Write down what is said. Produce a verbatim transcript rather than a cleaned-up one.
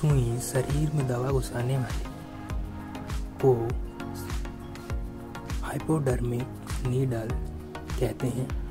सुई शरीर में दवा घुसाने वाले को हाइपोडर्मिक नीडल कहते हैं।